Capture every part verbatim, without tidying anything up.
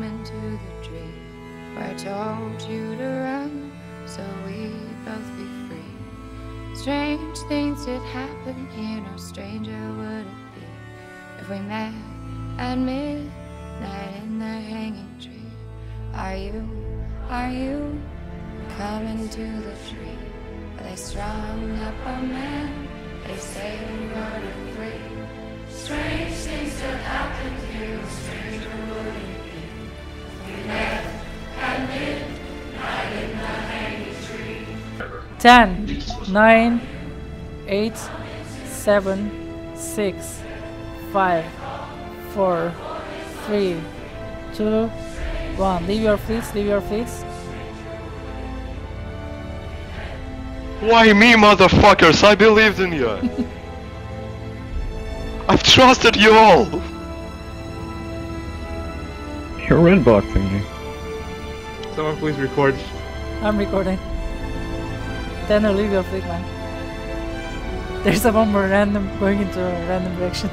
coming to the tree where I told you to run, so we both be free. Strange things did happen here, no stranger would it be if we met at midnight in the hanging tree. Are you, are you coming to the tree where they strung up a man, they say we murdered three? Strange things did happen here, no stranger would it be if we met at midnight in the hanging tree. ten, nine, eight, seven, six, five, four, three, two, one. Leave your fleets, leave your fleets. Why me, motherfuckers? I believed in you. I've trusted you all. You're inboxing me. Someone please record. I'm recording. Tanner, leave your fleet, man. There's a bomber random going into a random direction.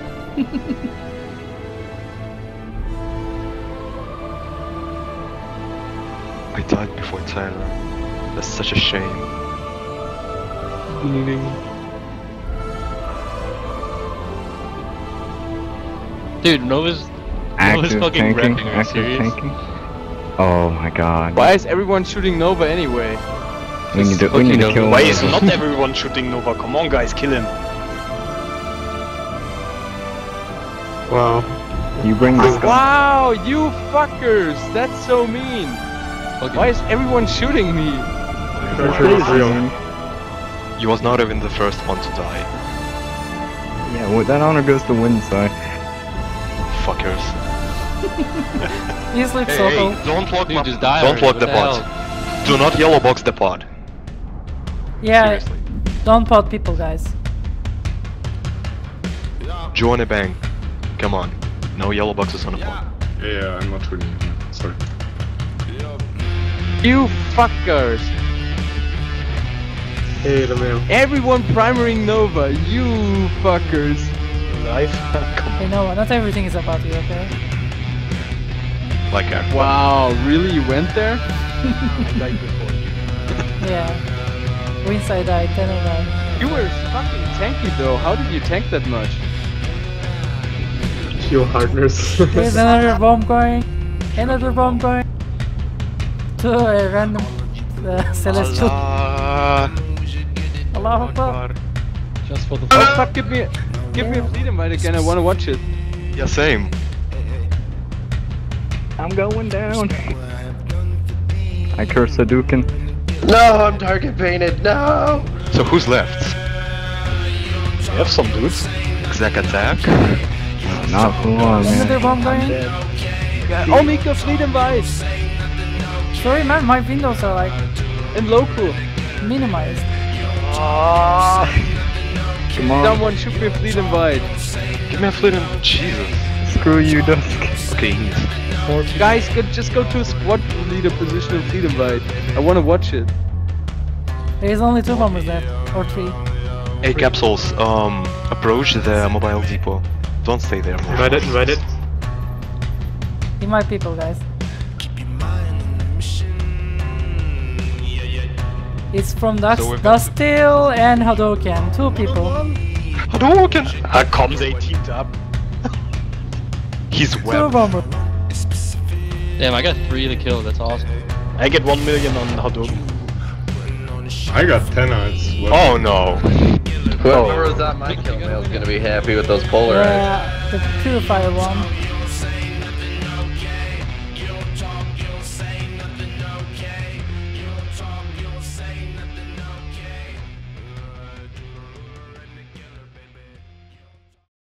I died before Tyler. That's such a shame. Dude, Nova's Nova's Active fucking tanking, repping. Are you active serious? tanking. Oh my god. Why is everyone shooting Nova anyway? We need to, we need to kill him. Why is not everyone shooting Nova? Come on guys, kill him. Wow. You bring this guy. Wow, you fuckers! That's so mean! Okay. Why is everyone shooting me? You was not even the first one to die. Yeah, well, that honor goes to Windside. Fuckers. He sleeps Hey, solo. hey, don't lock, Dude, my, just die don't already, lock what the the pod. hell? Do not yellow box the pod. Yeah, Seriously. don't pot people, guys. Join a bank. Come on. No yellow boxes on the pod. Yeah, yeah, I'm not shooting you. Sorry. You fuckers! Hey, Romeo. Everyone primaring Nova, you fuckers! Live? You know what? Not everything is about you, okay? Like a Wow, really? You went there? Yeah. Windside died, Tanner died. You were fucking tanky though, how did you tank that much? Pure hardness. There's another bomb going. Another bomb going. To a random uh, celestial. Allah. Allahu Akbar. Just for the Oh fuck, give me, give me a fleet invite again, I wanna watch it. Yeah, same. I'm going down. I curse Hadouken. No, I'm target painted, no! So who's left? We have some dudes. Exact attack. Not for long, Another man. bomb going. Oh, Mika, fleet invite! Sorry man, my windows are like And local. minimized. Come on. Someone shoot me a fleet invite. Give me a fleet and Jesus. Screw you, Dusk. Okay, eat. Guys, go, just go to a squad leader position and fleet invite. I wanna watch it. There's only two bombers left, or three. Hey capsules, um, approach the mobile depot. Don't stay there more. Invite it, invite it. In my people, guys. It's from Dust, So we've- Dustil and Hadouken. Two people. Hadouken! How come they teamed up? He's Two web. bombers. Damn, I got three to kill. That's awesome. I get one million on Hadouken. I got ten eyes. Oh no. Whoever was on my kill mail is gonna be happy with those polar eyes. Yeah, the purifier one.